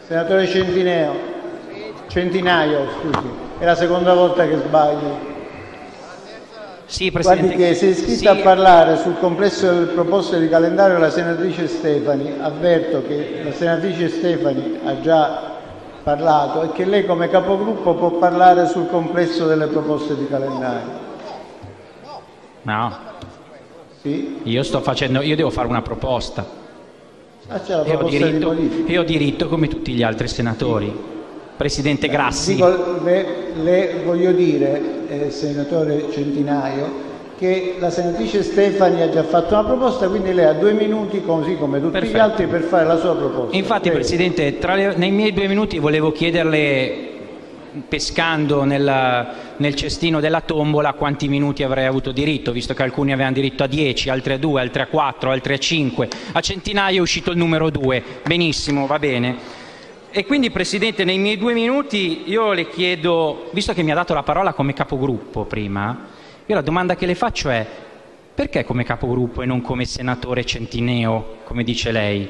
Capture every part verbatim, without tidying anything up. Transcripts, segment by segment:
Senatore Centineo, Centinaio, scusi, è la seconda volta che sbagli. Sì, Presidente. Guardi che si è iscritta sì. a parlare sul complesso delle proposte di calendario la senatrice Stefani. Avverto che la senatrice Stefani ha già parlato e che lei come capogruppo può parlare sul complesso delle proposte di calendario. No. Sì? Io sto facendo, io devo fare una proposta. Ah, c'è la e, ho proposta diritto, di modifica. e ho diritto come tutti gli altri senatori. Sì. Presidente Grassi. Dico, le, le voglio dire, eh, senatore Centinaio, che la senatrice Stefani ha già fatto una proposta, quindi lei ha due minuti, così come tutti Perfetto. gli altri, per fare la sua proposta. Infatti, Prego. Presidente, tra le, nei miei due minuti volevo chiederle, pescando nel, nel cestino della tombola, quanti minuti avrei avuto diritto, visto che alcuni avevano diritto a dieci, altri a due, altri a quattro, altri a cinque. A Centinaio è uscito il numero due. Benissimo, va bene. E quindi, Presidente, nei miei due minuti io le chiedo, visto che mi ha dato la parola come capogruppo prima, io la domanda che le faccio è: perché come capogruppo e non come senatore Centineo, come dice lei?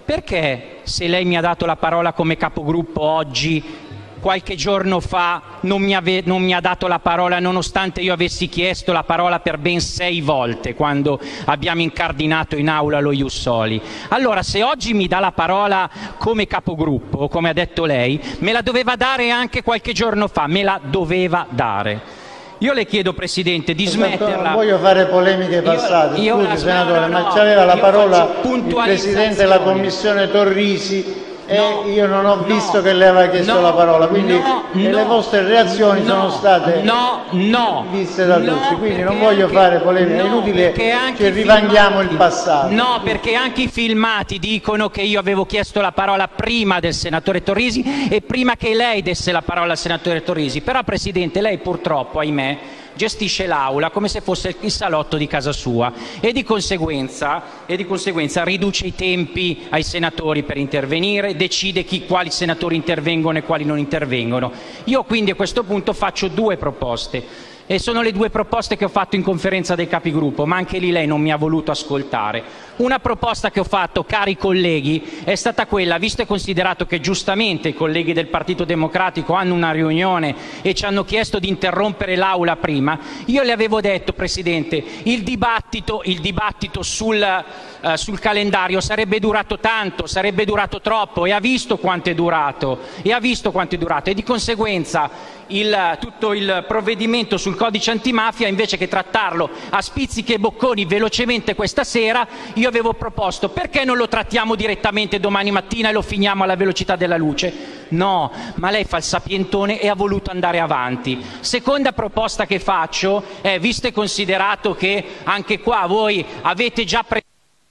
Perché se lei mi ha dato la parola come capogruppo oggi, qualche giorno fa non mi, ave- non mi ha dato la parola nonostante io avessi chiesto la parola per ben sei volte quando abbiamo incardinato in aula lo Ius Soli? Allora, se oggi mi dà la parola come capogruppo, come ha detto lei, me la doveva dare anche qualche giorno fa, me la doveva dare. Io le chiedo, Presidente, di esatto, smetterla. Non voglio fare polemiche passate, io, io scusi senatore, no, ma c'aveva la parola il Presidente della Commissione Torrisi e no, io non ho visto no, che lei aveva chiesto no, la parola, quindi no, e le vostre reazioni no, sono state no, no, viste da no, tutti, quindi non voglio anche, fare polemiche, no, è inutile che rivanghiamo il passato. No, perché anche i filmati dicono che io avevo chiesto la parola prima del senatore Torrisi e prima che lei desse la parola al senatore Torrisi, però Presidente, lei purtroppo, ahimè, gestisce l'aula come se fosse il salotto di casa sua e di conseguenza, e di conseguenza riduce i tempi ai senatori per intervenire, decide chi, quali senatori intervengono e quali non intervengono. Io quindi a questo punto faccio due proposte e sono le due proposte che ho fatto in conferenza dei capigruppo, ma anche lì lei non mi ha voluto ascoltare. Una proposta che ho fatto, cari colleghi, è stata quella, visto e considerato che giustamente i colleghi del Partito Democratico hanno una riunione e ci hanno chiesto di interrompere l'aula prima, io le avevo detto, Presidente, il dibattito, il dibattito sul, uh, sul calendario sarebbe durato tanto, sarebbe durato troppo, e ha visto quanto è durato, e ha visto quanto è durato, e di conseguenza il, tutto il provvedimento sul codice antimafia, invece che trattarlo a spizzichi e bocconi velocemente questa sera, io avevo proposto: perché non lo trattiamo direttamente domani mattina e lo finiamo alla velocità della luce? No, ma lei fa il sapientone e ha voluto andare avanti. Seconda proposta che faccio è, visto e considerato che anche qua voi avete già preso.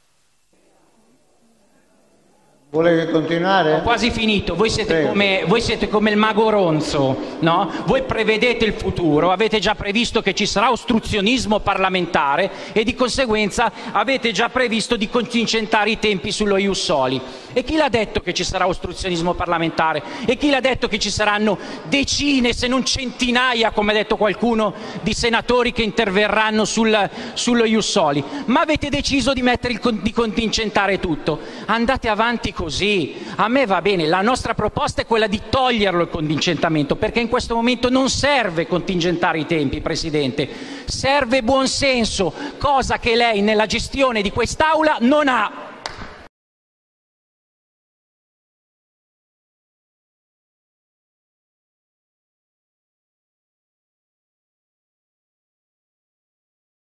Vuole continuare? Ho quasi finito, voi siete, come, voi siete come il mago Ronzo, no? Voi prevedete il futuro, avete già previsto che ci sarà ostruzionismo parlamentare e di conseguenza avete già previsto di contingentare i tempi sullo Ius Soli. E chi l'ha detto che ci sarà ostruzionismo parlamentare? E chi l'ha detto che ci saranno decine, se non centinaia, come ha detto qualcuno, di senatori che interverranno sul, sullo Ius Soli? Ma avete deciso di, mettere il, di contingentare tutto. Andate avanti così, a me va bene. La nostra proposta è quella di toglierlo il contingentamento, perché in questo momento non serve contingentare i tempi, Presidente, serve buonsenso, cosa che lei nella gestione di quest'Aula non ha.